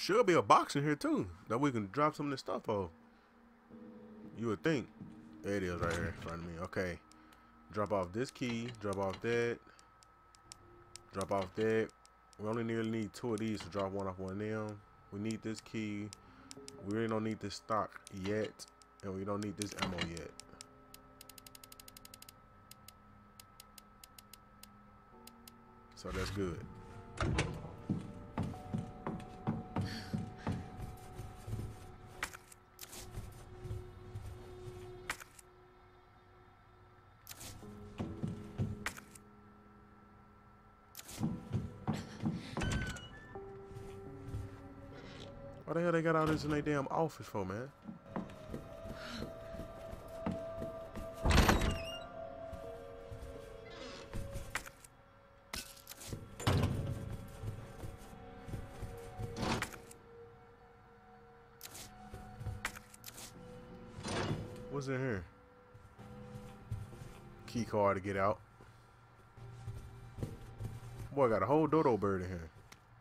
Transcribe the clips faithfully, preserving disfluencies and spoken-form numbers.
Should be a box in here too that we can drop some of this stuff off. You would think. There it is right here in front of me. Okay. Drop off this key. Drop off that. Drop off that. We only nearly need two of these to drop one off one of them. We need this key. We really don't need this stock yet. And we don't need this ammo yet. So that's good. Why the hell they got all this in their damn office for, man? What's in here? Key card to get out. Boy, got a whole dodo bird in here.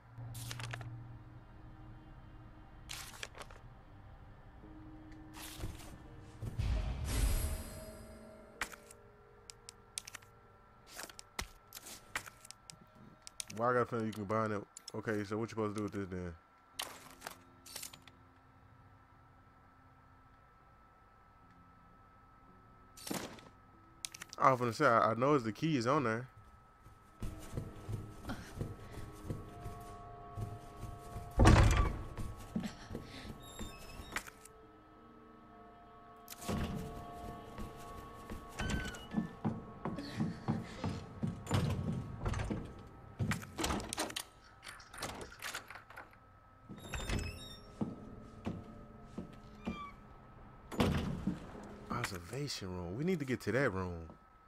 Why I got a feeling you can combine it? Okay, so what you supposed to do with this then? I was gonna say, I, I know the key is on there. Observation room. We need to get to that room.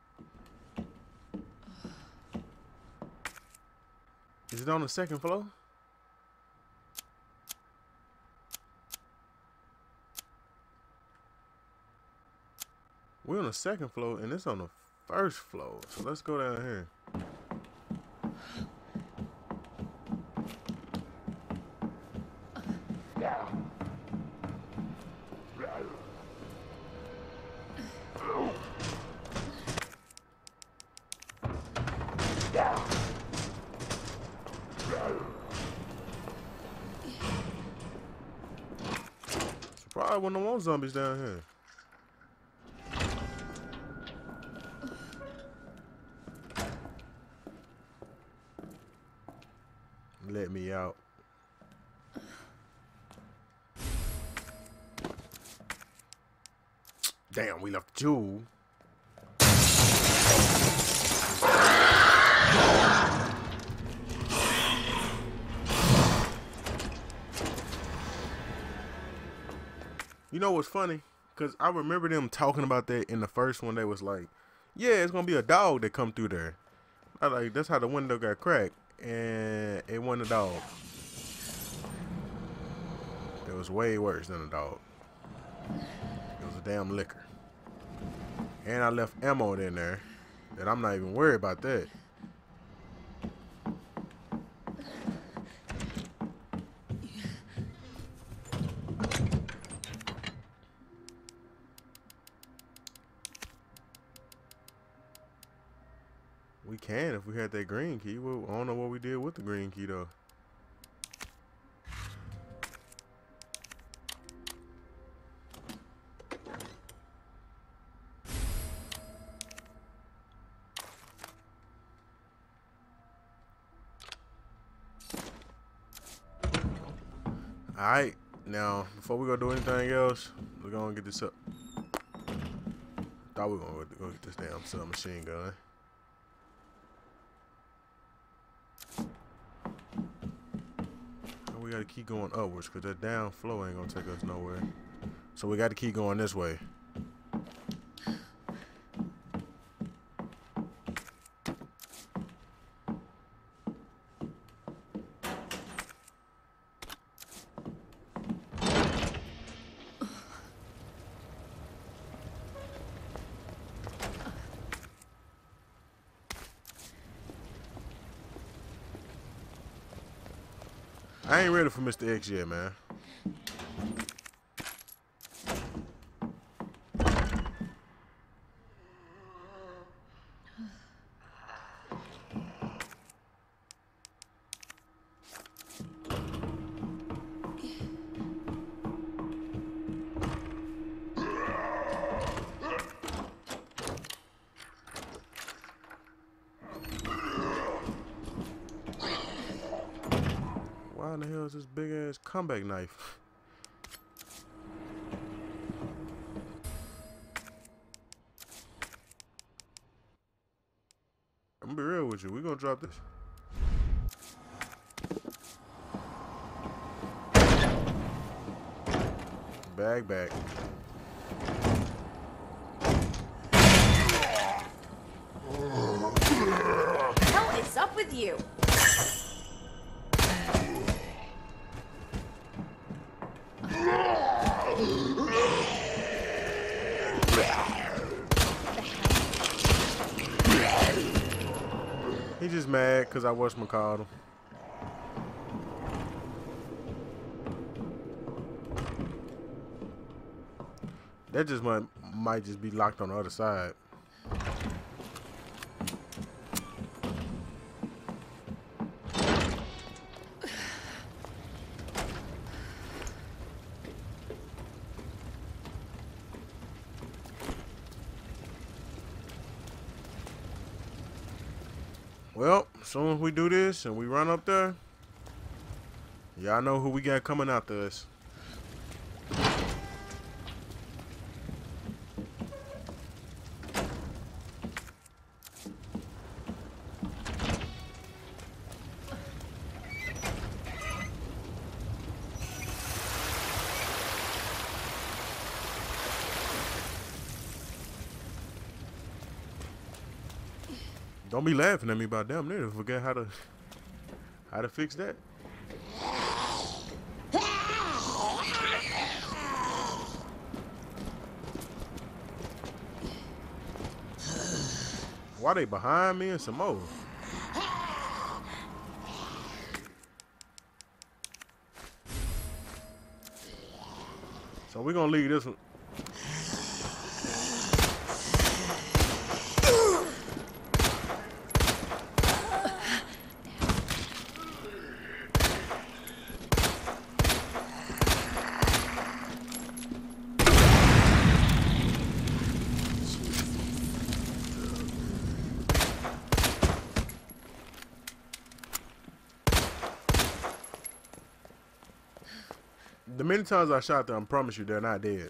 Is it on the second floor? We're on the second floor and it's on the first floor. So let's go down here. Probably one of them zombies down here. Let me out. Damn, we left the jewel. You know what's funny? Because I remember them talking about that in the first one. They was like, yeah, it's going to be a dog that come through there. I like, that's how the window got cracked. And it wasn't a dog. It was way worse than a dog. It was a damn liquor. And I left ammo in there. And I'm not even worried about that. We can if we had that green key. Well, I don't know what we did with the green key though. Alright, now before we go do anything else, we're gonna get this up. Thought we were gonna go get this damn submachine gun. We gotta keep going upwards because that down flow ain't gonna take us nowhere. So we gotta keep going this way. I ain't ready for Mister X yet, man. Why in the hell is this big ass comeback knife? I'm gonna be real with you. We gonna drop this. Bag back. What the hell is up with you? He just mad because I whatchamacalled him. That just might, might just be locked on the other side. Well, as soon as we do this and we run up there, y'all know who we got coming after us. Don't be laughing at me about damn near forget how to how to fix that. Why they behind me and some more? So we're gonna leave this one. The many times I shot them, I promise you they're not dead.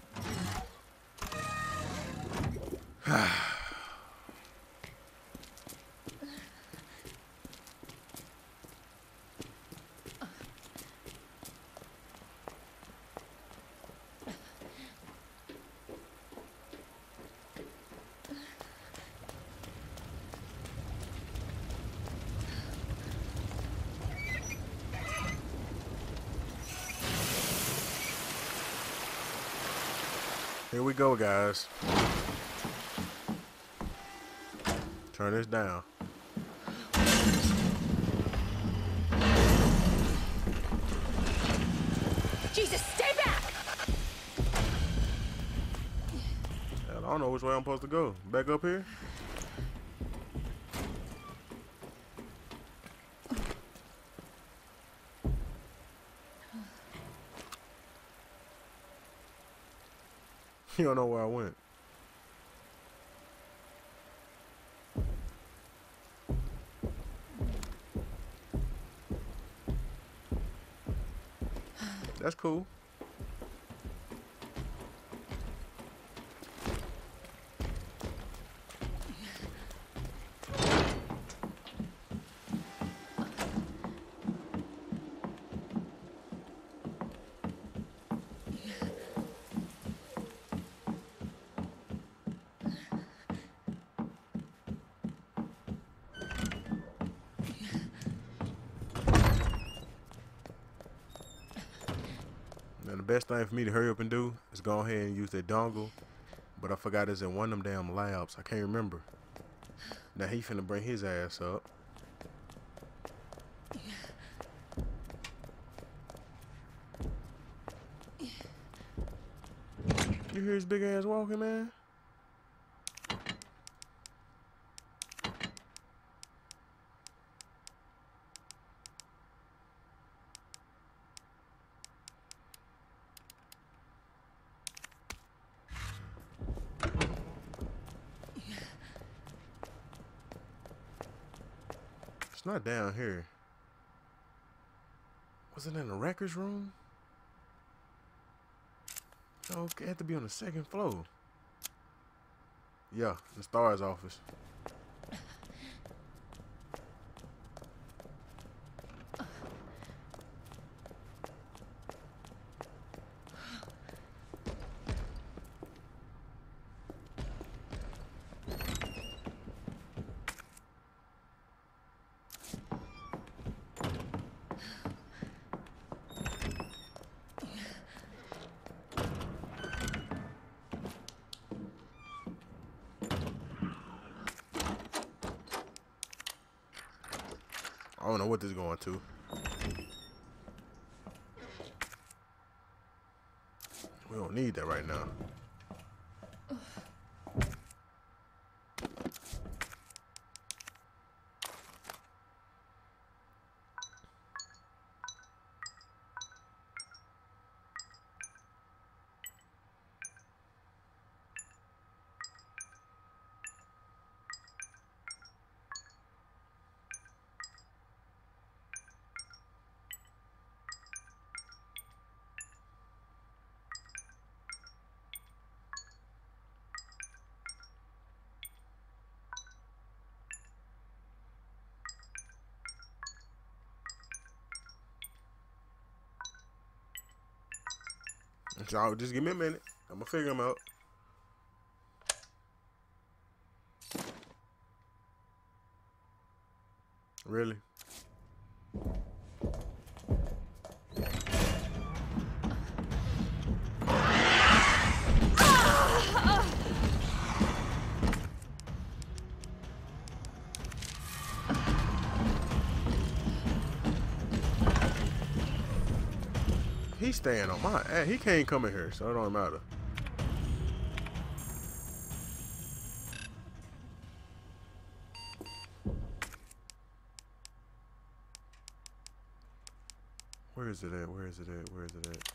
Here we go, guys. Turn this down. Jesus, stay back! I don't know which way I'm supposed to go. Back up here? You don't know where I went. That's cool. And the best thing for me to hurry up and do is go ahead and use that dongle. But I forgot it's in one of them damn labs. I can't remember. Now he finna bring his ass up. You hear his big ass walking, man? It's not down here. Was it in the records room? No, it had to be on the second floor. Yeah, the Star's office. I don't know what this is going to. We don't need that right now. So just give me a minute. I'm gonna figure them out. Really? He's staying on my ass. He can't come in here, so it don't matter. Where is it at? Where is it at? Where is it at?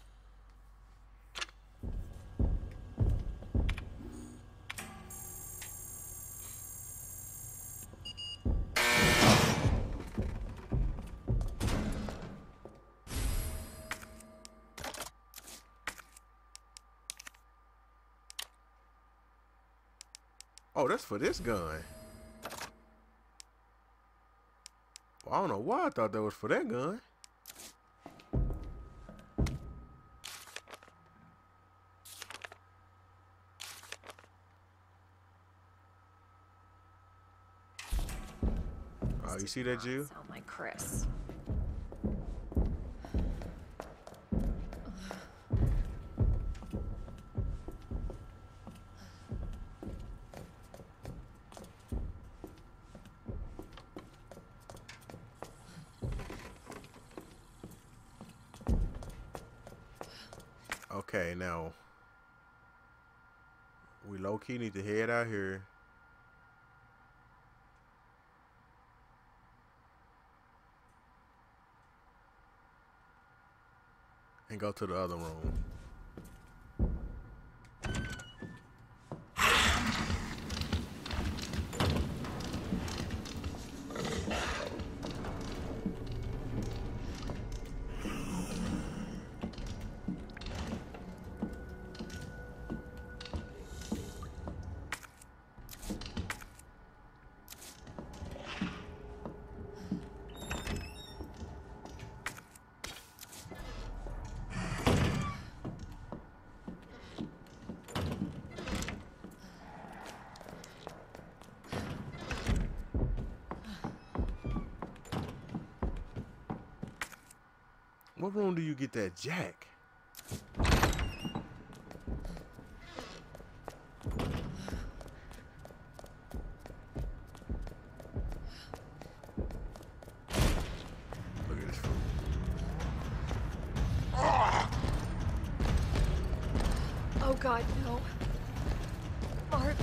Oh, that's for this gun. Well, I don't know why I thought that was for that gun. Oh, you see that, Jill? Sound like Chris. Okay, now we low-key need to head out here and go to the other room. What room do you get that jack? Look at this fool. Oh God, no. Mark.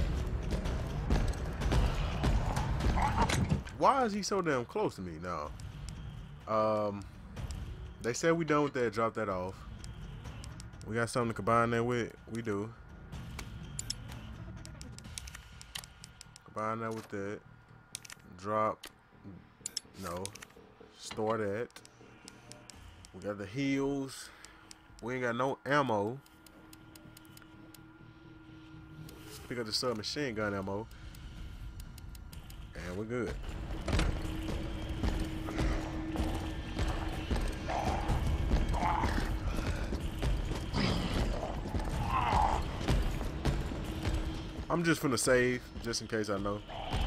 Why is he so damn close to me now? Um, they said we done with that. Drop that off. We got something to combine that with. We do. Combine that with that. Drop. No. Store that. We got the heals. We ain't got no ammo. Pick up the submachine gun ammo. And we're good. I'm just finna save, just in case I know.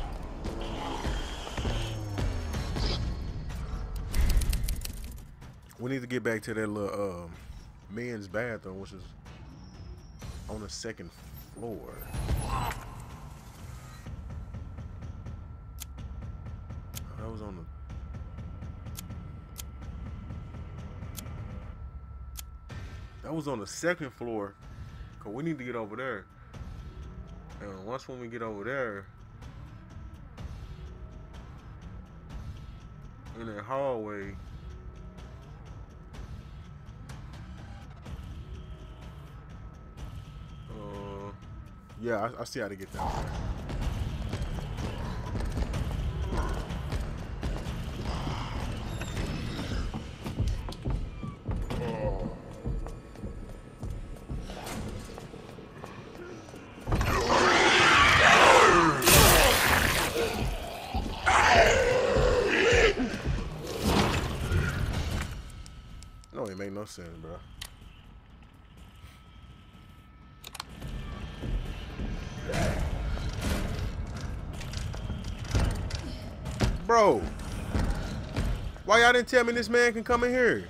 We need to get back to that little um, men's bathroom, which is on the second floor. Oh, that was on the... That was on the second floor. Cause we need to get over there. And once when we get over there, in that hallway, uh, yeah, I, I see how to get down there. No, it make no sense, bro. Bro, why y'all didn't tell me this man can come in here?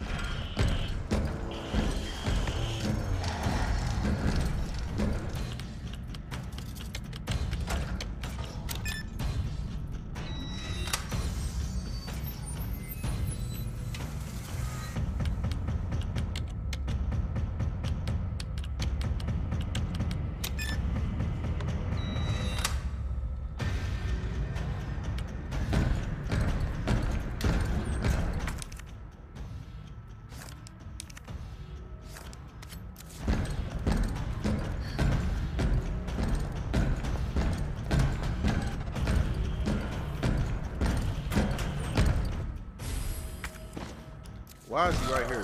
Why is he right here?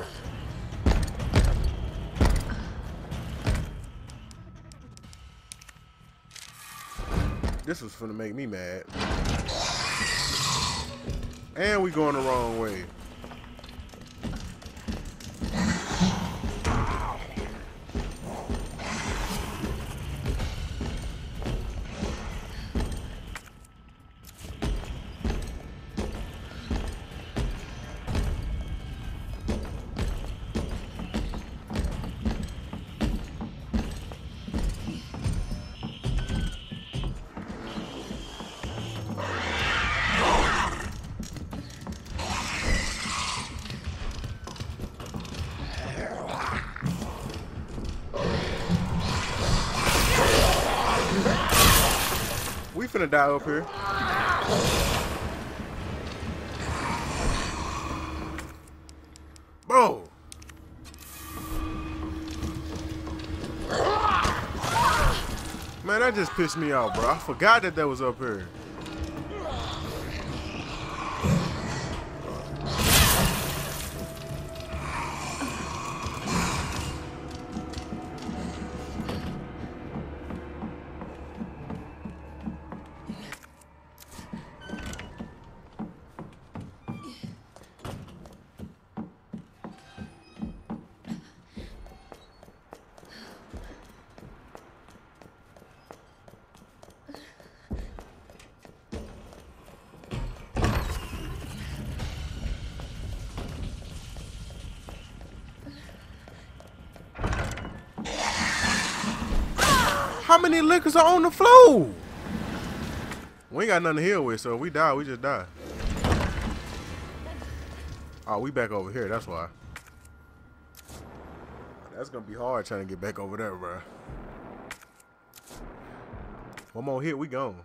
This was finna make me mad. And we going the wrong way. We finna die up here. Bro. Man, that just pissed me off, bro. I forgot that that was up here. How many liquors are on the floor? We ain't got nothing to heal with, so if we die, we just die. Oh, we back over here, that's why. That's gonna be hard trying to get back over there, bro. One more hit, we gone.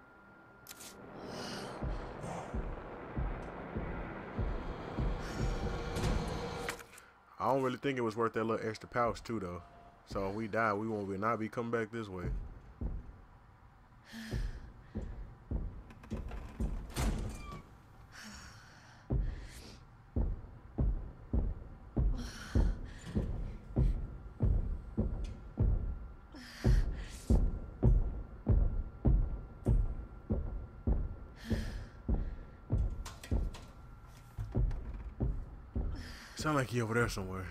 I don't really think it was worth that little extra pouch too, though. So if we die, we won't be not be coming back this way. Sound like he over there somewhere.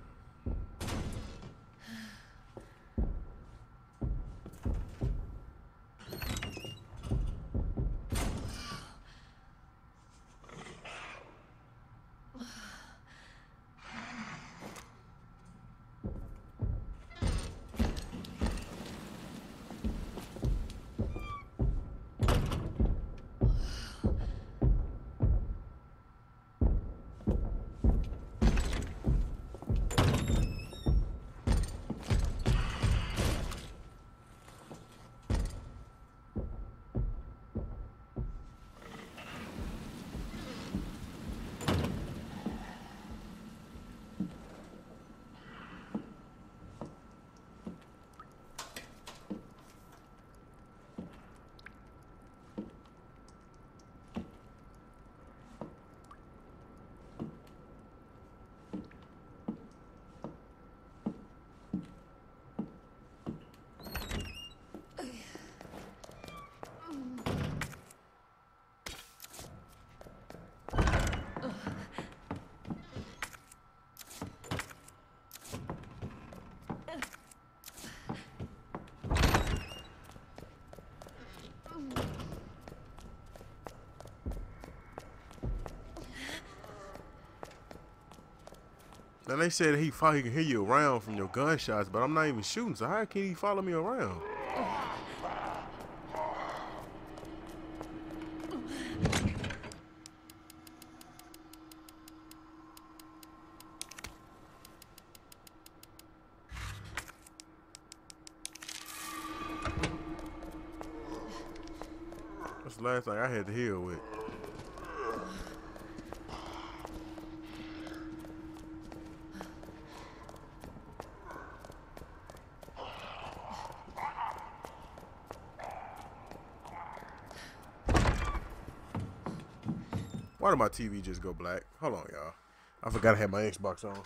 Now they said he he can hear you around from your gunshots, but I'm not even shooting, so how can he follow me around? That's the last thing I had to heal with. Why did my T V just go black? Hold on, y'all. I forgot I had my Xbox on.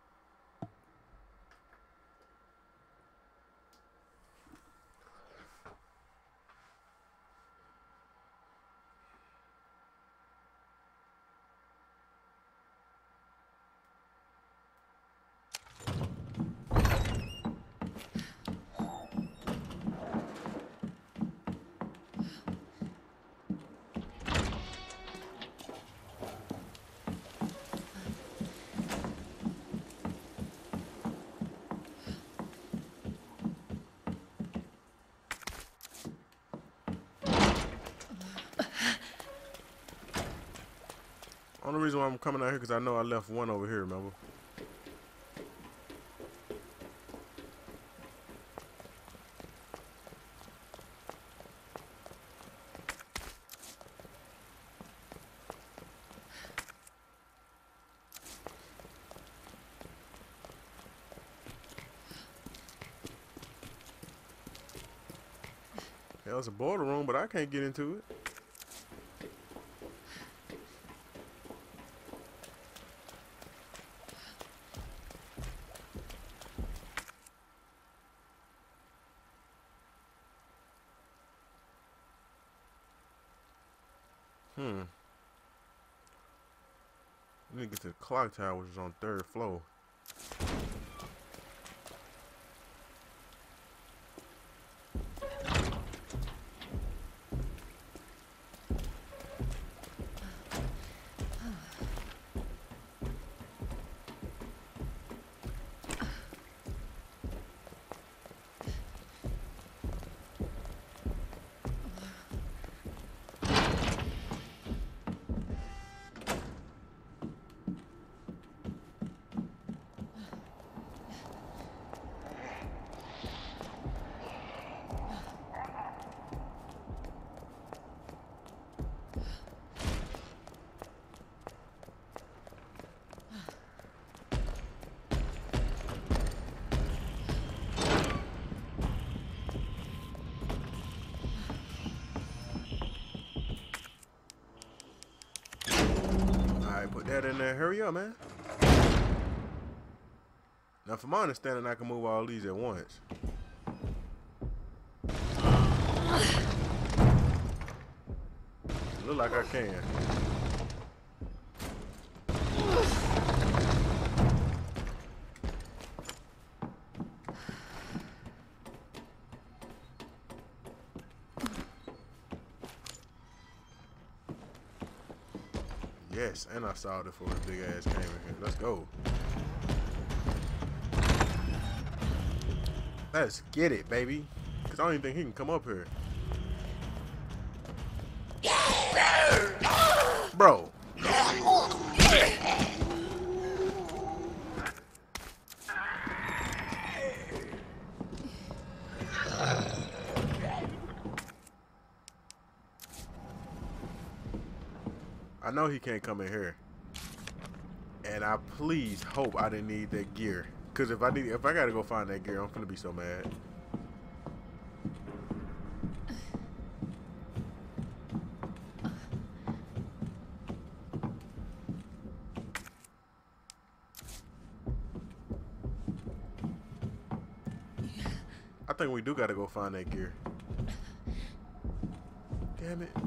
Only reason why I'm coming out here because I know I left one over here, remember? Hell, it's a boiler room, but I can't get into it. Hmm. We need to get to the clock tower, which is on third floor. in there. Hurry up, man. Now, from my understanding, I can move all these at once. Look like I can. Yes, and I saw it before the big ass came in here. Let's go. Let's get it, baby. Cause I don't even think he can come up here. Bro. I know he can't come in here. And I please hope I didn't need that gear. Cause if I need if I gotta go find that gear, I'm gonna be so mad. I think we do gotta go find that gear. Damn it.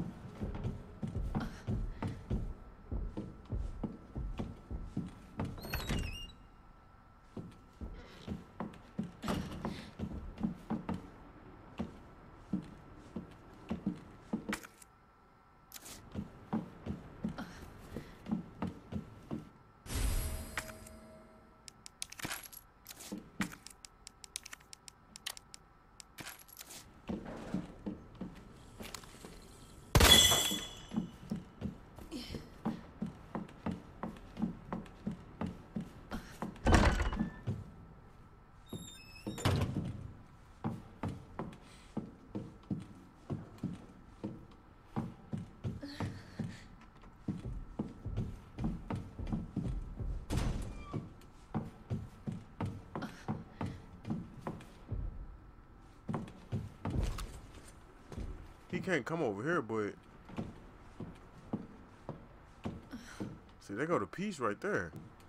He can't come over here, but see, they go to peace right there.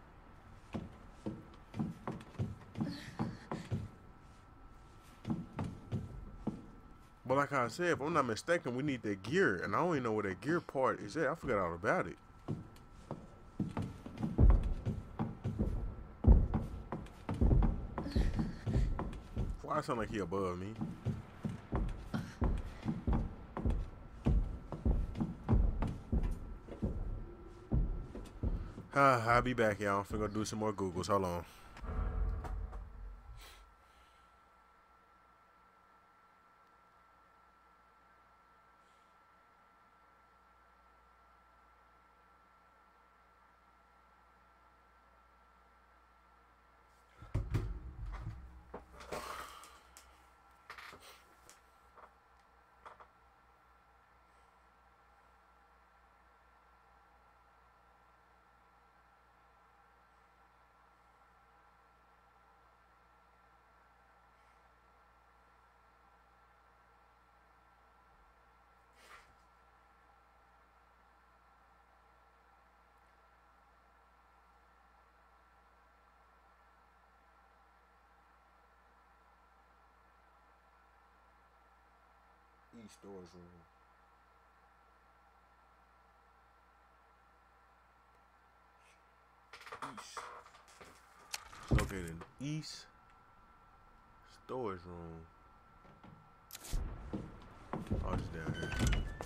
But like I said, if I'm not mistaken, we need that gear, and I don't even know where that gear part is at. I forgot all about it. Why it sound like he above me? Uh, I'll be back, y'all. I'm finna go do some more Googles. Hold on. East storage room. East. Located in East storage room. Oh, just down here.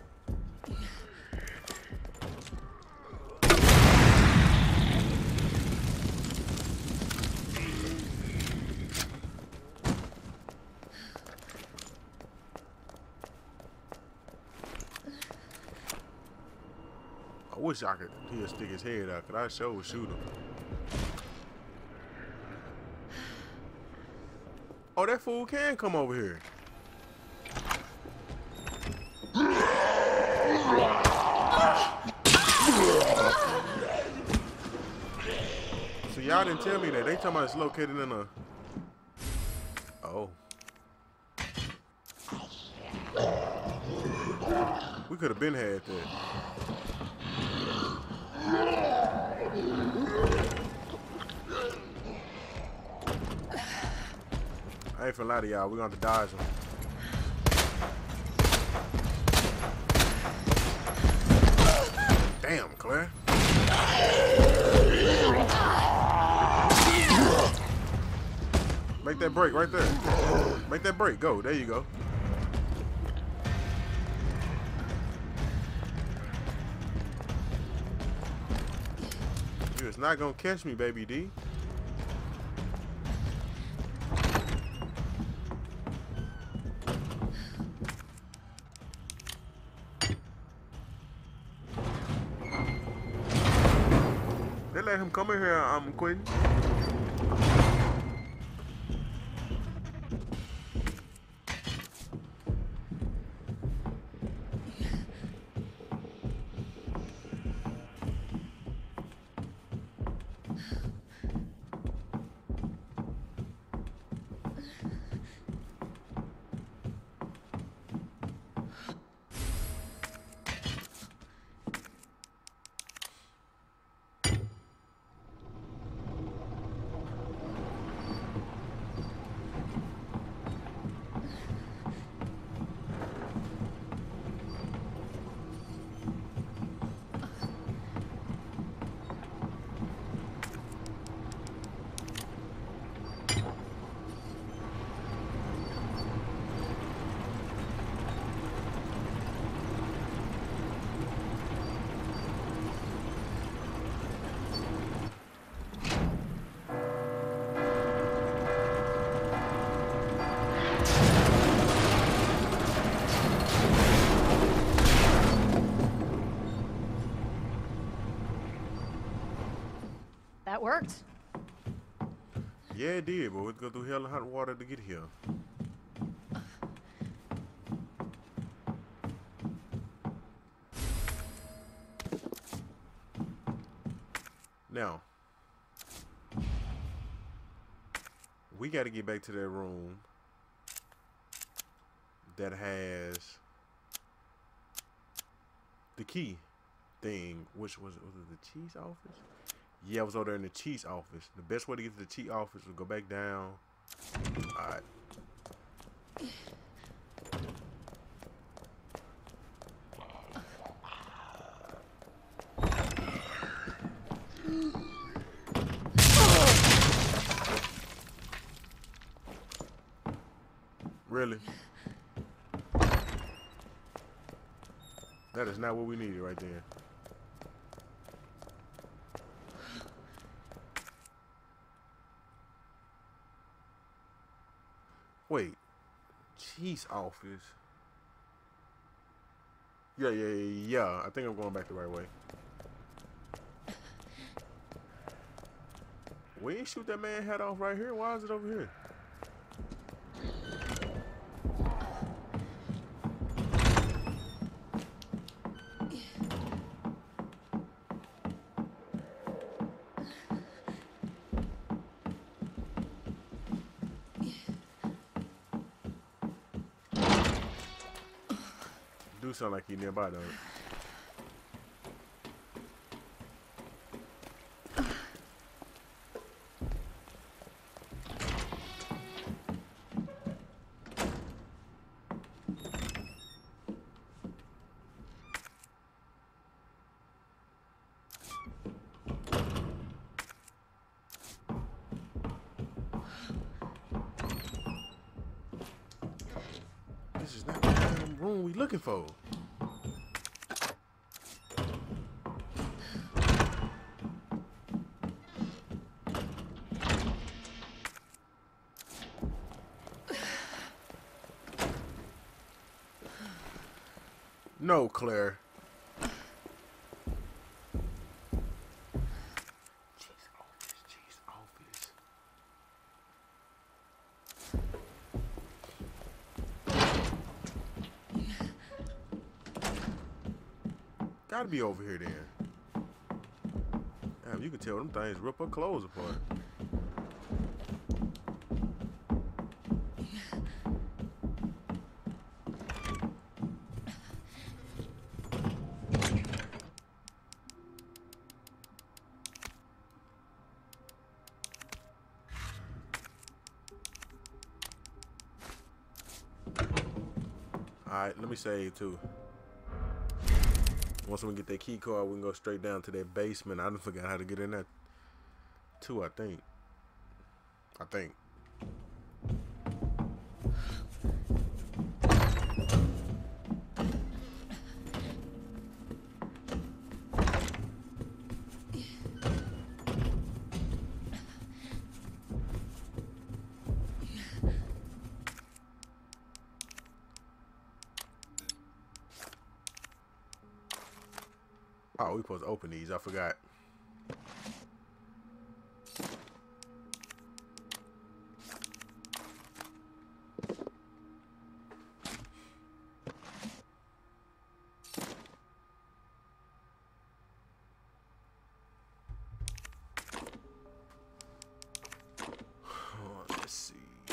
I wish I could he'll stick his head out, cause I sure would shoot him. Oh, that fool can come over here. So y'all didn't tell me that. They talking about it's located in a. Oh. We could have been had that. I ain't finna lie to y'all. We're gonna have to dodge him. Damn, Claire. Make that break right there. Make that break. Go. There you go. You is not gonna catch me, baby D. They let him come in here. I'm quitting. That worked. Yeah, it did, but we go through hell and hot water to get here. Now, we got to get back to that room that has the key thing. Which was it? Was it the chief's office? Yeah, I was over there in the chief's office. The best way to get to the chief's office was go back down. Alright. Really? That is not what we needed right there. Wait, chief's office. Yeah, yeah, yeah, yeah. I think I'm going back the right way. We ain't shoot that man head off right here. Why is it over here? Do sound like he nearby though. This is not the damn room we looking for. No, Claire. Chief's office, chief's office. Gotta be over here then. Damn, you can tell them things rip her clothes apart. Alright, let me save too. Once we get that key card, we can go straight down to that basement. I done forgot how to get in there too, I think. I think. Oh, we supposed to open these. I forgot. Oh, let's see.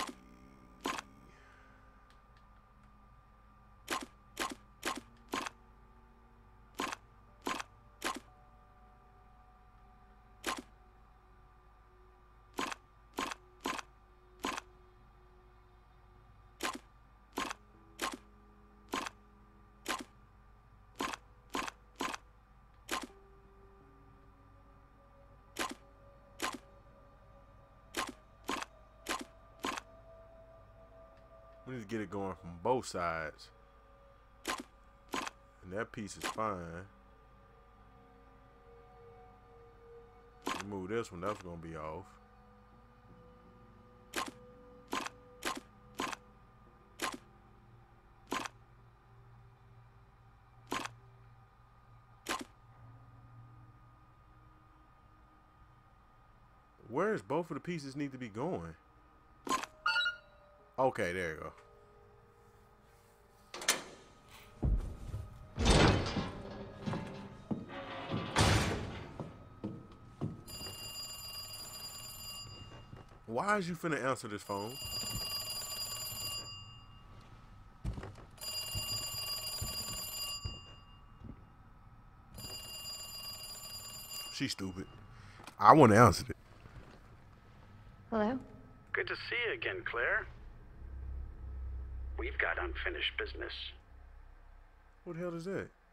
We need to get it going from both sides. And that piece is fine. Move this one, that's gonna be off. Where's both of the pieces need to be going? Okay, there you go. Why is you finna answer this phone? She's stupid. I want to answer it. Hello? Good to see you again, Claire. We've got unfinished business. What the hell is that?